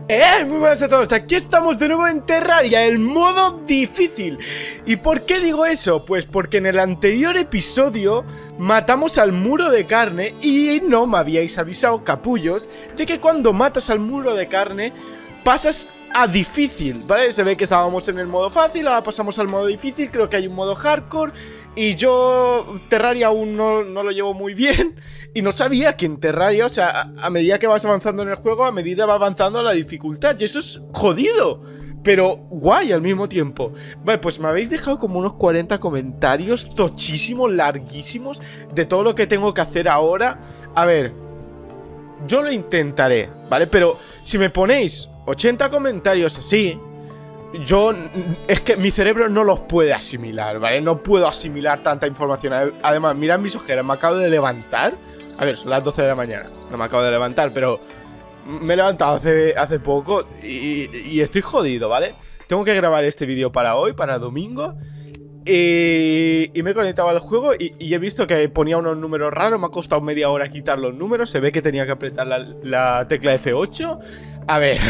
Muy buenas a todos, aquí estamos de nuevo en Terraria, el modo difícil. ¿Y por qué digo eso? Pues porque en el anterior episodio matamos al muro de carne y no me habíais avisado, capullos, de que cuando matas al muro de carne pasas a difícil, ¿vale? Se ve que estábamos en el modo fácil, ahora pasamos al modo difícil, creo que hay un modo hardcore. Y yo Terraria aún no lo llevo muy bien. Y no sabía que en Terraria, o sea, a medida que vas avanzando en el juego, a medida va avanzando la dificultad. Y eso es jodido, pero guay al mismo tiempo. Vale, pues me habéis dejado como unos 40 comentarios tochísimos, larguísimos, de todo lo que tengo que hacer ahora. A ver, yo lo intentaré, ¿vale? Pero si me ponéis 80 comentarios así, es que mi cerebro no los puede asimilar, ¿vale? No puedo asimilar tanta información. Además, mirad mis ojeras, me acabo de levantar. A ver, son las 12 de la mañana. No me acabo de levantar, pero me he levantado hace poco y estoy jodido, ¿vale? Tengo que grabar este vídeo para hoy, para domingo. Y me he conectado al juego y he visto que ponía unos números raros. Me ha costado media hora quitar los números. Se ve que tenía que apretar la tecla F8. A ver,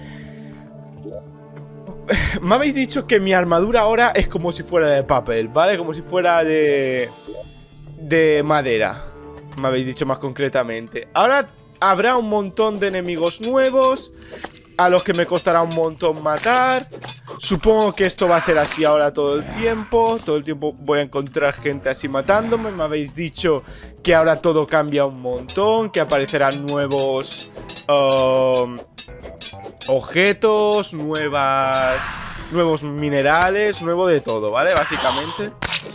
me habéis dicho que mi armadura ahora es como si fuera de papel, ¿vale? Como si fuera de madera. Me habéis dicho más concretamente. Ahora habrá un montón de enemigos nuevos, a los que me costará un montón matar. Supongo que esto va a ser así ahora todo el tiempo. Todo el tiempo voy a encontrar gente así matándome. Me habéis dicho que ahora todo cambia un montón, que aparecerán nuevos objetos, nuevos minerales, nuevo de todo, ¿vale? Básicamente.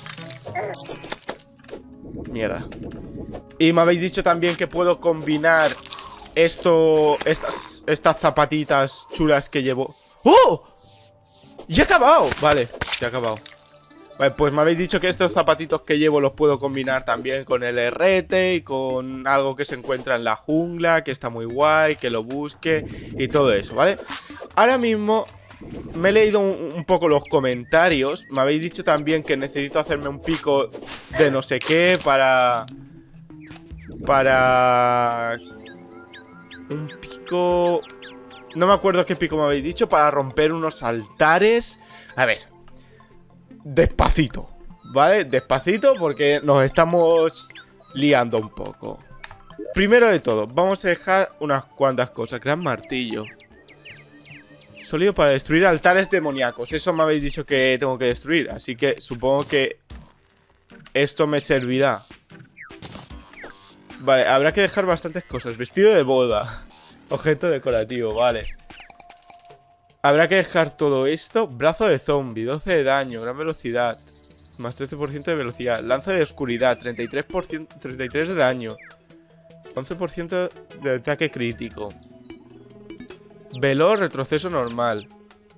Mierda. Y me habéis dicho también que puedo combinar estas zapatitas chulas que llevo. ¡Oh! ¡Ya he acabado! Vale, ya he acabado. Vale, pues me habéis dicho que estos zapatitos que llevo los puedo combinar también con el herrete y con algo que se encuentra en la jungla, que está muy guay, que lo busque y todo eso, ¿vale? Ahora mismo me he leído un poco los comentarios. Me habéis dicho también que necesito hacerme un pico de no sé qué para un pico... No me acuerdo qué pico me habéis dicho. Para romper unos altares. A ver, despacito, ¿vale? Despacito porque nos estamos liando un poco. Primero de todo, vamos a dejar unas cuantas cosas. Gran martillo. Sólido para destruir altares demoníacos. Eso me habéis dicho que tengo que destruir. Así que supongo que esto me servirá. Vale, habrá que dejar bastantes cosas. Vestido de boda. Objeto decorativo, vale. Habrá que dejar todo esto. Brazo de zombie, 12 de daño, gran velocidad, más 13% de velocidad. Lanza de oscuridad, 33 de daño, 11% de ataque crítico. Velo, retroceso normal.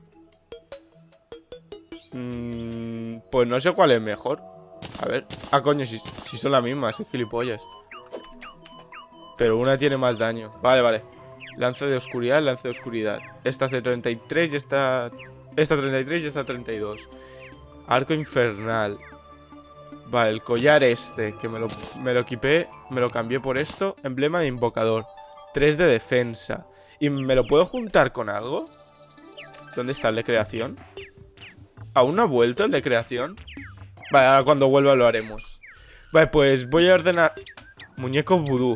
Pues no sé cuál es mejor. A ver. Ah, coño, si son las mismas, soy gilipollas. Pero una tiene más daño. Vale, vale. Lanza de oscuridad, lanza de oscuridad. Esta hace 33 y esta 33 y esta 32. Arco infernal. Vale, el collar este, que me lo equipé, me lo cambié por esto. Emblema de invocador, 3 de defensa. ¿Y me lo puedo juntar con algo? ¿Dónde está el de creación? ¿Aún no ha vuelto el de creación? Vale, ahora cuando vuelva lo haremos. Vale, pues voy a ordenar muñeco vudú.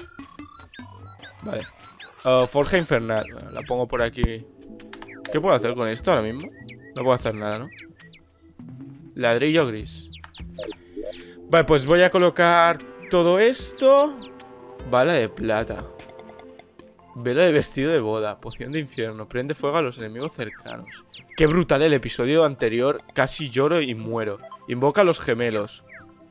Vale. Forja infernal. Bueno, la pongo por aquí. ¿Qué puedo hacer con esto ahora mismo? No puedo hacer nada, ¿no? Ladrillo gris. Vale, pues voy a colocar todo esto. Bala de plata. Vela de vestido de boda. Poción de infierno. Prende fuego a los enemigos cercanos. Qué brutal el episodio anterior. Casi lloro y muero. Invoca a los gemelos.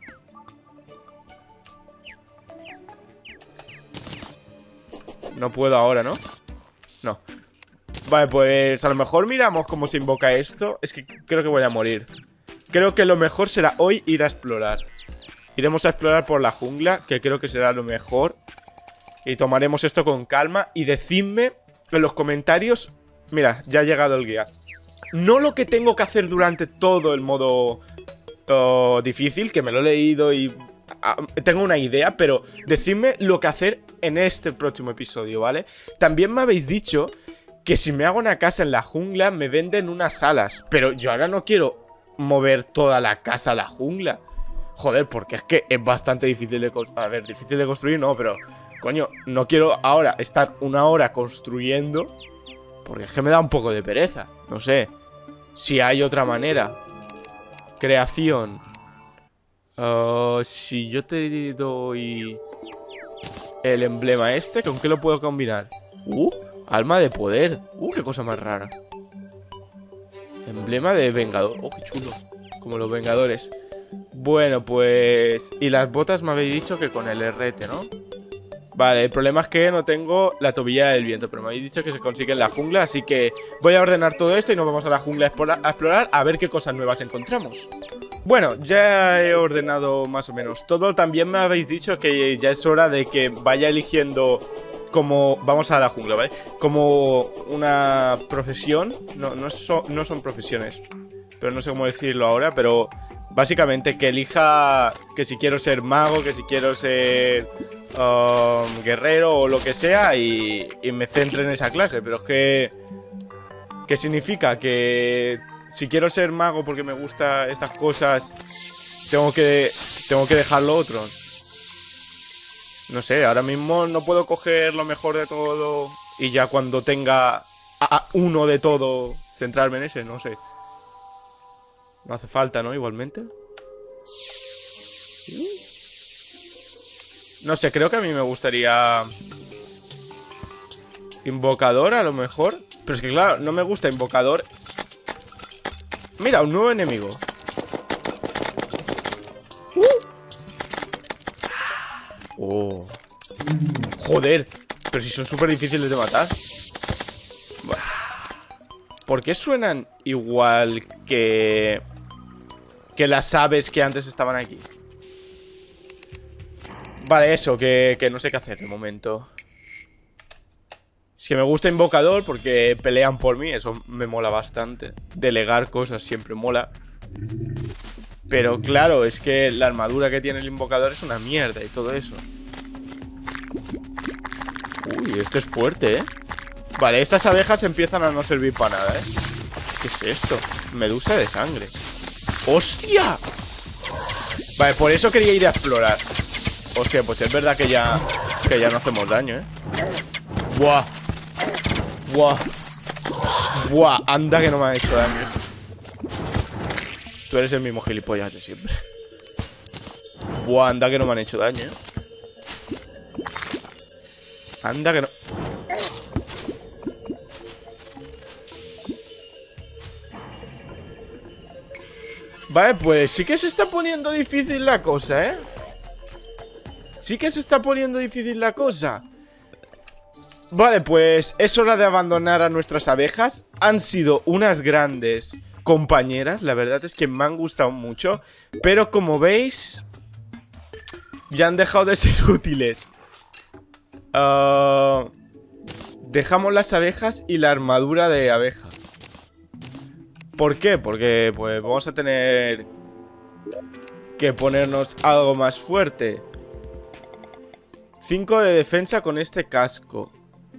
No puedo ahora, ¿no? No. Vale, pues a lo mejor miramos cómo se invoca esto. Es que creo que voy a morir. Creo que lo mejor será hoy ir a explorar. Iremos a explorar por la jungla, que creo que será lo mejor. Y tomaremos esto con calma. Y decidme en los comentarios. Mira, ya ha llegado el guía. No lo que tengo que hacer durante todo el modo difícil, que me lo he leído y tengo una idea, pero decidme lo que hacer en este próximo episodio, ¿vale? También me habéis dicho que si me hago una casa en la jungla me venden unas alas. Pero yo ahora no quiero mover toda la casa a la jungla. Joder, porque es que es bastante difícil de construir. A ver, difícil de construir no, pero... Coño, no quiero ahora estar una hora construyendo, porque es que me da un poco de pereza. No sé si hay otra manera. Creación. Si yo te doy el emblema este, ¿con qué lo puedo combinar? Alma de poder. Qué cosa más rara. Emblema de vengador. Qué chulo. Como los vengadores. Bueno, pues... Y las botas me habéis dicho que con el RT, ¿no? Vale, el problema es que no tengo la tobilla del viento, pero me habéis dicho que se consigue en la jungla, así que voy a ordenar todo esto y nos vamos a la jungla a explorar a ver qué cosas nuevas encontramos. Bueno, ya he ordenado más o menos todo. También me habéis dicho que ya es hora de que vaya eligiendo como... Vamos a la jungla, ¿vale? Como una profesión. No son profesiones, pero no sé cómo decirlo ahora, pero... Básicamente que elija que si quiero ser mago, que si quiero ser guerrero o lo que sea y me centre en esa clase. Pero es que... ¿Qué significa? Que si quiero ser mago porque me gustan estas cosas, tengo que dejar lo otro. No sé, ahora mismo no puedo coger lo mejor de todo y ya cuando tenga uno de todo, centrarme en ese, no sé. No hace falta, ¿no? Igualmente. No sé, creo que a mí me gustaría... Invocador, a lo mejor. Pero es que claro, no me gusta invocador. Mira, un nuevo enemigo. Joder. Pero si son súper difíciles de matar. Bueno. ¿Por qué suenan igual que las aves que antes estaban aquí? Vale, eso, que no sé qué hacer de momento. Es que me gusta invocador porque pelean por mí. Eso me mola bastante. Delegar cosas siempre mola. Pero claro, es que la armadura que tiene el invocador es una mierda y todo eso. Uy, esto es fuerte, ¿eh? Vale, estas abejas empiezan a no servir para nada, ¿eh? ¿Qué es esto? Medusa de sangre. ¡Hostia! Vale, por eso quería ir a explorar. Hostia, pues es verdad que ya no hacemos daño, ¿eh? ¡Buah! ¡Buah! ¡Buah! Anda que no me ha hecho daño. Tú eres el mismo gilipollas de siempre. ¡Buah! Anda que no me han hecho daño, ¿eh? Anda que no... Vale, pues sí que se está poniendo difícil la cosa, ¿eh? Sí que se está poniendo difícil la cosa. Vale, pues es hora de abandonar a nuestras abejas. Han sido unas grandes compañeras. La verdad es que me han gustado mucho. Pero como veis, ya han dejado de ser útiles. Dejamos las abejas y la armadura de abeja. ¿Por qué? Porque pues vamos a tener que ponernos algo más fuerte. 5 de defensa con este casco.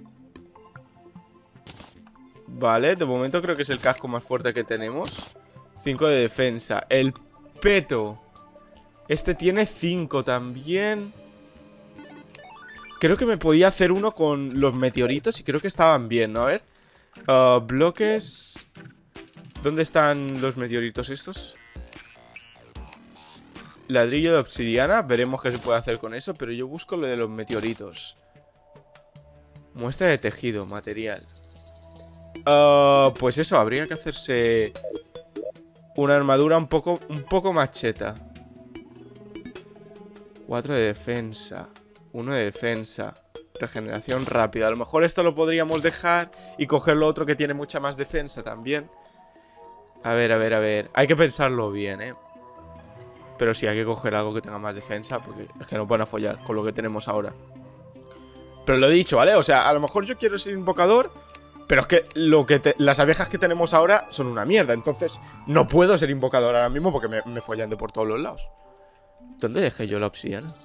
Vale, de momento creo que es el casco más fuerte que tenemos. 5 de defensa. El peto. Este tiene 5 también. Creo que me podía hacer uno con los meteoritos y creo que estaban bien, ¿no? A ver. Bloques. ¿Dónde están los meteoritos estos? Ladrillo de obsidiana. Veremos qué se puede hacer con eso. Pero yo busco lo de los meteoritos. Muestra de tejido, material. Pues eso, habría que hacerse una armadura un poco más cheta. 4 de defensa. 1 de defensa. Regeneración rápida. A lo mejor esto lo podríamos dejar y coger lo otro que tiene mucha más defensa también. A ver, a ver, a ver. Hay que pensarlo bien, ¿eh? Pero sí, hay que coger algo que tenga más defensa, porque es que no van a follar con lo que tenemos ahora. Pero lo he dicho, ¿vale? O sea, a lo mejor yo quiero ser invocador, pero es que las abejas que tenemos ahora son una mierda. Entonces no puedo ser invocador ahora mismo porque me follan de por todos los lados. ¿Dónde dejé yo la obsidiana?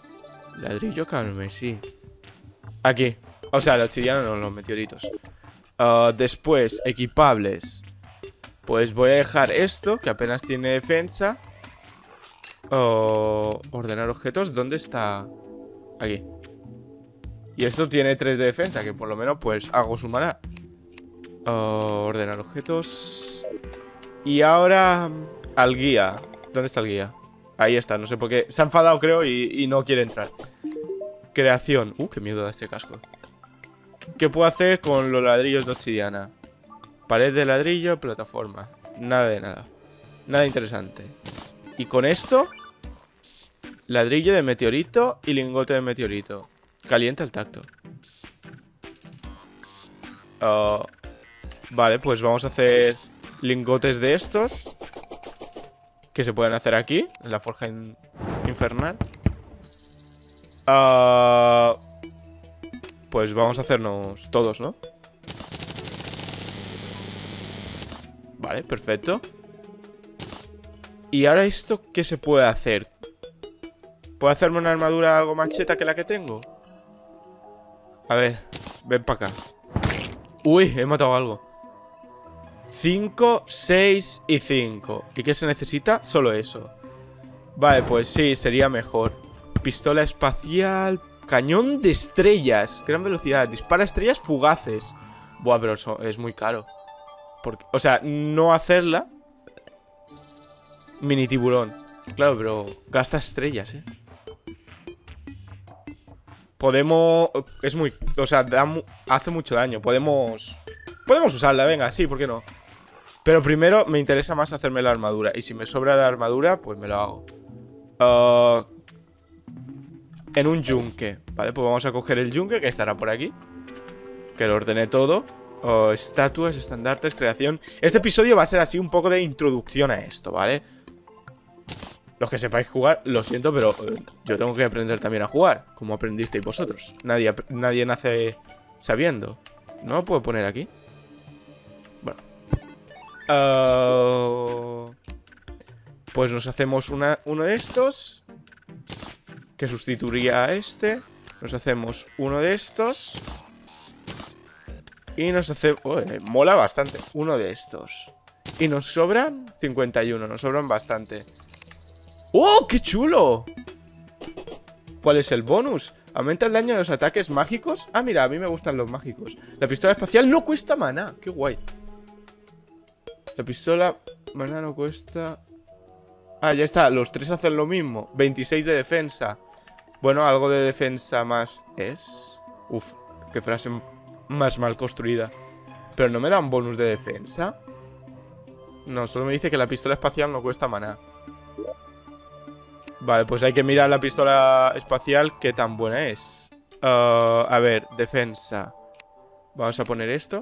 Ladrillo carmesí. Aquí. O sea, la obsidiana no, los meteoritos. Después, equipables. Pues voy a dejar esto, que apenas tiene defensa. Ordenar objetos. ¿Dónde está? Aquí. Y esto tiene 3 de defensa, que por lo menos pues algo sumará. Ordenar objetos. Y ahora al guía. ¿Dónde está el guía? Ahí está, no sé por qué. Se ha enfadado creo y no quiere entrar. Creación. Qué miedo da este casco. ¿Qué puedo hacer con los ladrillos de obsidiana? Pared de ladrillo, plataforma. Nada de nada. Nada interesante. Y con esto, ladrillo de meteorito y lingote de meteorito. Calienta el tacto. Vale, pues vamos a hacer lingotes de estos, que se pueden hacer aquí, en la forja infernal. Pues vamos a hacernos todos, ¿no? Vale, perfecto. ¿Y ahora esto qué se puede hacer? ¿Puedo hacerme una armadura algo más cheta que la que tengo? A ver, ven para acá. Uy, he matado algo. 5, 6 y 5. ¿Y qué se necesita? Solo eso. Vale, pues sí, sería mejor. Pistola espacial. Cañón de estrellas. Gran velocidad. Dispara estrellas fugaces. Buah, pero eso es muy caro. Porque, o sea, no hacerla. Mini tiburón. Claro, pero gasta estrellas, Podemos... Es muy... O sea, hace mucho daño. Podemos usarla, venga, sí, ¿por qué no? Pero primero me interesa más hacerme la armadura. Y si me sobra de armadura, pues me lo hago. En un yunque. Vale, pues vamos a coger el yunque, que estará por aquí. Que lo ordené todo. Estatuas, estandartes, creación. Este episodio va a ser así un poco de introducción a esto, ¿vale? Los que sepáis jugar, lo siento, pero yo tengo que aprender también a jugar, como aprendisteis vosotros. Nadie nace sabiendo. ¿No lo puedo poner aquí? Bueno. Pues nos hacemos uno de estos, que sustituiría a este. Nos hacemos uno de estos. Y nos hacemos... mola bastante. Uno de estos. Y nos sobran 51, nos sobran bastante. ¡Oh, qué chulo! ¿Cuál es el bonus? Aumenta el daño de los ataques mágicos. Ah, mira, a mí me gustan los mágicos. La pistola espacial no cuesta maná. Qué guay. La pistola maná no cuesta... Ah, ya está, los tres hacen lo mismo. 26 de defensa. Bueno, algo de defensa más es... Uf, qué frase más mal construida. Pero no me da un bonus de defensa. No, solo me dice que la pistola espacial no cuesta maná. Vale, pues hay que mirar la pistola espacial qué tan buena es. A ver, defensa. Vamos a poner esto.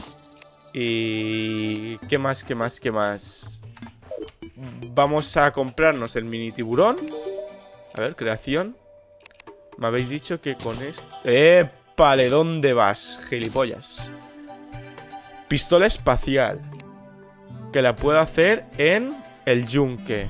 Y... ¿qué más, qué más, qué más? Vamos a comprarnos el mini tiburón. A ver, creación. Me habéis dicho que con esto... ¡Épale! ¿Dónde vas, gilipollas? Pistola espacial. Que la puedo hacer en el yunque.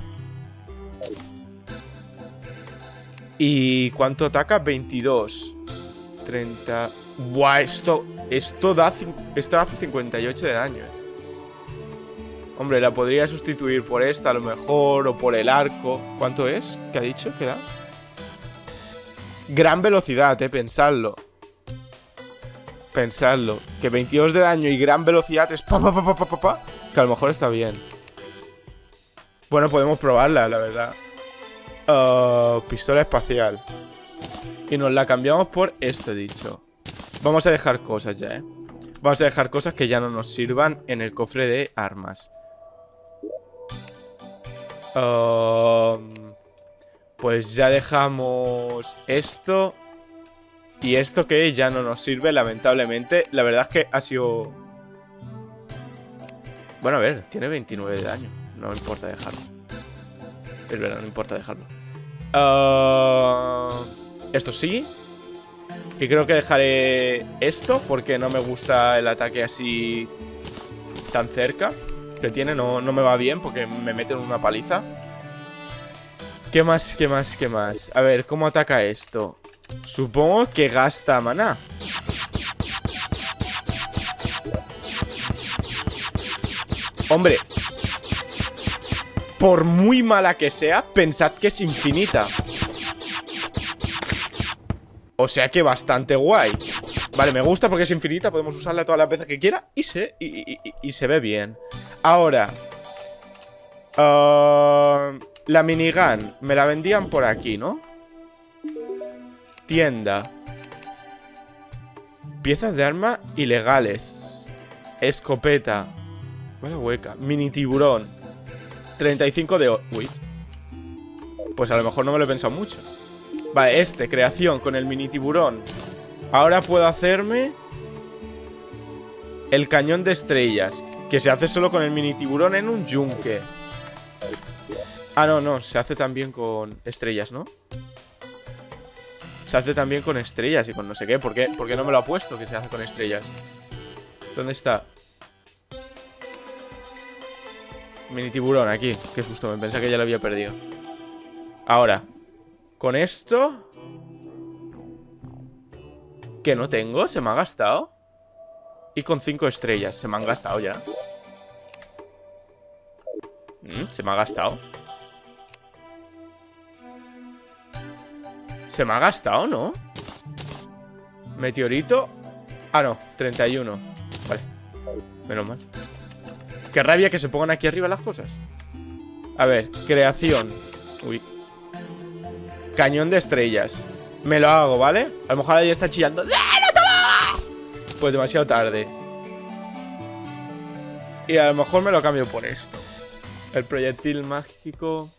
¿Y cuánto ataca? 22. 30... Buah, esto hace 58 de daño. Hombre, la podría sustituir por esta a lo mejor, o por el arco. ¿Cuánto es? ¿Qué ha dicho? ¿Qué da? Gran velocidad, pensadlo. Pensadlo. Que 22 de daño y gran velocidad es pa. Que a lo mejor está bien. Bueno, podemos probarla, la verdad. Pistola espacial. Y nos la cambiamos por esto, dicho. Vamos a dejar cosas ya, Vamos a dejar cosas que ya no nos sirvan en el cofre de armas. Pues ya dejamos esto. Y esto que ya no nos sirve, lamentablemente. La verdad es que ha sido... Bueno, a ver, tiene 29 de daño. No importa dejarlo. Es verdad, no importa dejarlo. Esto sí. Y creo que dejaré esto, porque no me gusta el ataque así tan cerca que tiene. No me va bien, porque me meten una paliza. ¿Qué más, qué más, qué más? A ver, ¿cómo ataca esto? Supongo que gasta maná. Hombre, por muy mala que sea, pensad que es infinita. O sea que bastante guay. Vale, me gusta porque es infinita. Podemos usarla todas las veces que quiera. Y se ve bien. Ahora la minigun me la vendían por aquí, ¿no? Tienda. Piezas de arma ilegales. Escopeta. Vale, hueca. Mini tiburón. 35 de... Uy. Pues a lo mejor no me lo he pensado mucho. Vale, creación con el mini tiburón. Ahora puedo hacerme el cañón de estrellas, que se hace solo con el mini tiburón en un yunque. Ah, no, se hace también con estrellas, ¿no? Se hace también con estrellas y con no sé qué. ¿Por qué no me lo ha puesto que se hace con estrellas? ¿Dónde está? Mini tiburón, aquí. Qué susto, me pensé que ya lo había perdido. Ahora, con esto... ¿Que no tengo? ¿Se me ha gastado? Y con 5 estrellas. Se me han gastado ya. Se me ha gastado. Se me ha gastado, ¿no? Meteorito. Ah, no, 31. Vale, menos mal. Qué rabia que se pongan aquí arriba las cosas. A ver, creación. Uy. Cañón de estrellas. Me lo hago, ¿vale? A lo mejor ahí está chillando. Pues demasiado tarde. Y a lo mejor me lo cambio por esto. El proyectil mágico.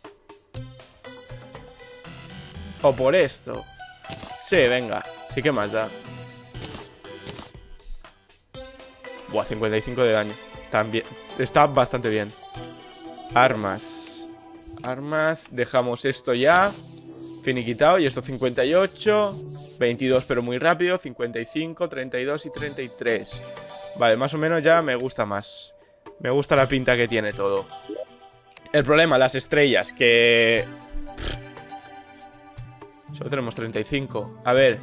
O por esto. Sí, venga. Sí que más da. Buah, 55 de daño. También. Está bastante bien. Armas. Armas. Dejamos esto ya. Finiquitado. Y esto 58. 22 pero muy rápido. 55, 32 y 33. Vale, más o menos ya me gusta más. Me gusta la pinta que tiene todo. El problema, las estrellas, que... Solo tenemos 35. A ver.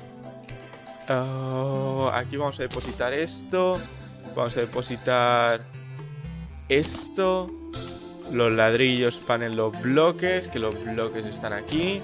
Aquí vamos a depositar esto. Vamos a depositar esto. Los ladrillos van en los bloques, que los bloques están aquí.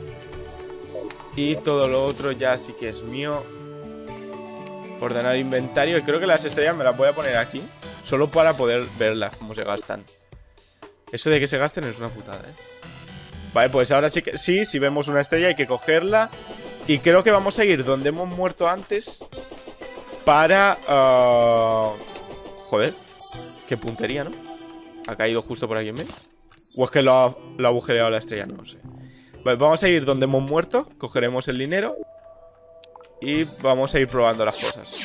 Y todo lo otro ya sí que es mío. Ordenar inventario. Y creo que las estrellas me las voy a poner aquí, solo para poder verlas, cómo se gastan. Eso de que se gasten es una putada, ¿eh? Vale, pues ahora sí que sí, si vemos una estrella hay que cogerla. Y creo que vamos a ir donde hemos muerto antes para... Joder, qué puntería, ¿no? Ha caído justo por aquí en medio. O es que lo ha agujereado la estrella, no lo sé. Vale, vamos a ir donde hemos muerto. Cogeremos el dinero y vamos a ir probando las cosas.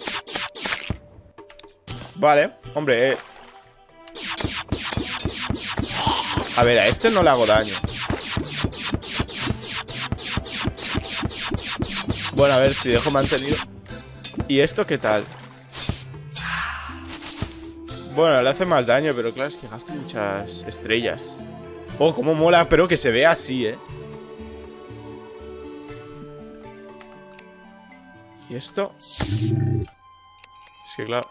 Vale, hombre, A ver, a este no le hago daño. Bueno, a ver si dejo mantenido. ¿Y esto qué tal? Bueno, le hace más daño, pero claro, es que gasta muchas estrellas. Oh, cómo mola, pero que se vea así, ¿eh? ¿Y esto? Es que claro.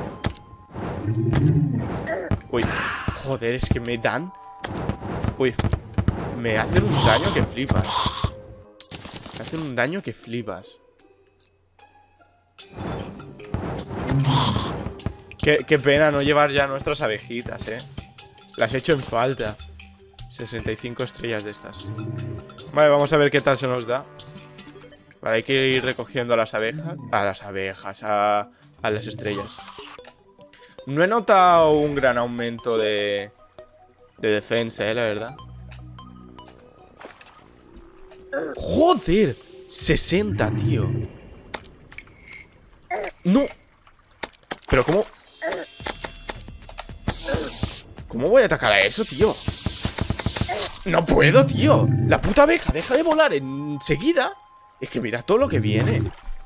Uy, joder, es que me dan. Uy, me hacen un daño que flipas. Me hacen un daño que flipas. Qué pena no llevar ya nuestras abejitas, Las he hecho en falta. 65 estrellas de estas. Vale, vamos a ver qué tal se nos da. Vale, hay que ir recogiendo a las abejas. A las abejas, a las estrellas. No he notado un gran aumento de defensa, la verdad. ¡Joder! 60, tío. ¡No! Pero ¿cómo? ¿Cómo voy a atacar a eso, tío? No puedo, tío. La puta abeja deja de volar enseguida. Es que mira todo lo que viene.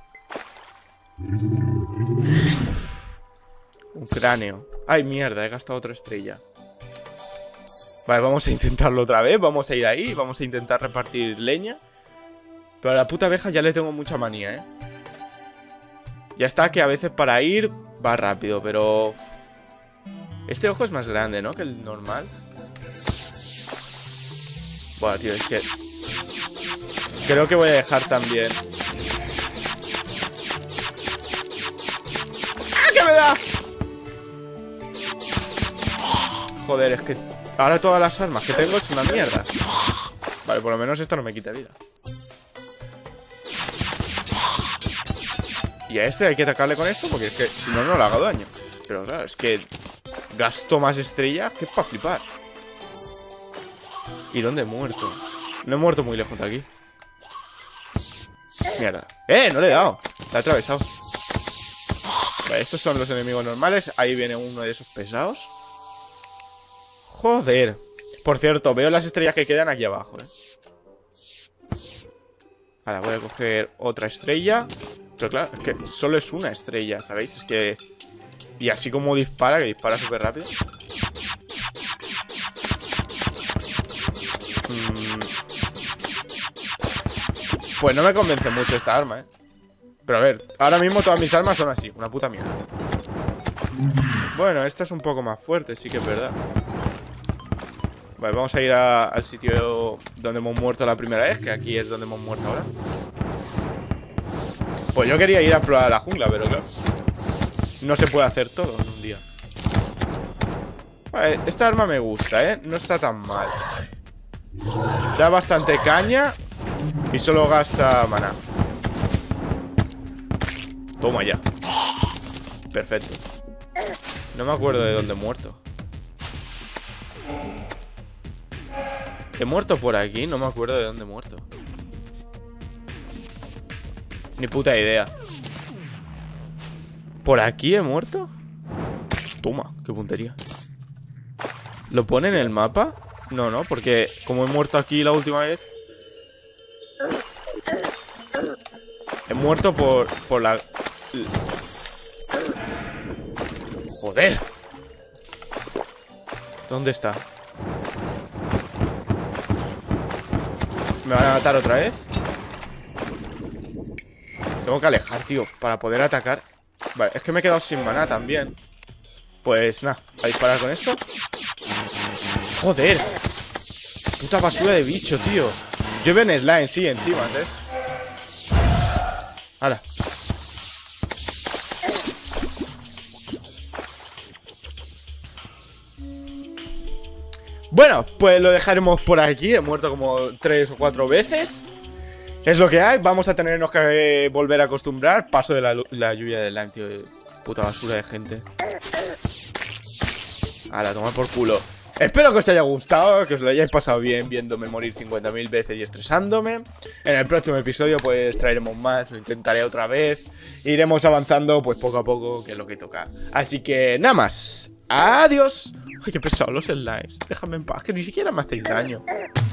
Un cráneo. Ay, mierda, he gastado otra estrella. Vale, vamos a intentarlo otra vez. Vamos a ir ahí, vamos a intentar repartir leña. Pero a la puta abeja ya le tengo mucha manía, Ya está, que a veces para ir va rápido, pero... Este ojo es más grande, ¿no? Que el normal. Buah, tío, es que... creo que voy a dejar también. ¡Ah, que me da! Joder, es que ahora todas las armas que tengo es una mierda. Vale, por lo menos esto no me quita vida. Y a este hay que atacarle con esto porque es que si no, no le hago daño. Pero claro, es que gasto más estrellas que para flipar. ¿Y dónde he muerto? No he muerto muy lejos de aquí. Mierda. No le he dado. Le he atravesado. Vale, estos son los enemigos normales. Ahí viene uno de esos pesados. Joder. Por cierto, veo las estrellas que quedan aquí abajo, Ahora voy a coger otra estrella. Pero claro, es que solo es una estrella, ¿sabéis? Es que... y así como dispara, que dispara súper rápido. Pues no me convence mucho esta arma, Pero a ver, ahora mismo todas mis armas son así, una puta mierda. Bueno, esta es un poco más fuerte, sí que es verdad. Vale, vamos a ir al sitio donde hemos muerto la primera vez, que aquí es donde hemos muerto ahora. Pues yo quería ir a explorar la jungla, pero claro, no se puede hacer todo en un día. Vale, esta arma me gusta, no está tan mal. Da bastante caña y solo gasta maná. Toma ya. Perfecto. No me acuerdo de dónde he muerto. He muerto por aquí, no me acuerdo de dónde he muerto. Ni puta idea. ¿Por aquí he muerto? Toma, qué puntería. ¿Lo pone en el mapa? No, no, porque como he muerto aquí la última vez. He muerto por la... Joder. ¿Dónde está? ¿Me van a matar otra vez? Tengo que alejar, tío, para poder atacar. Vale, es que me he quedado sin maná también. Pues nada, a disparar con esto. Joder. Puta basura de bicho, tío. Llueve en slime, sí, encima, ¿ves? ¡Hala! Bueno, pues lo dejaremos por aquí. He muerto como 3 o 4 veces. Es lo que hay, vamos a tenernos que volver a acostumbrar. Paso de la lluvia de slime, tío. Puta basura de gente. A tomar por culo. Espero que os haya gustado, que os lo hayáis pasado bien viéndome morir 50.000 veces y estresándome. En el próximo episodio pues traeremos más, lo intentaré otra vez. Iremos avanzando pues poco a poco, que es lo que toca. Así que nada más. Adiós. Ay, qué pesados los slimes. Déjame en paz, que ni siquiera me hacéis daño.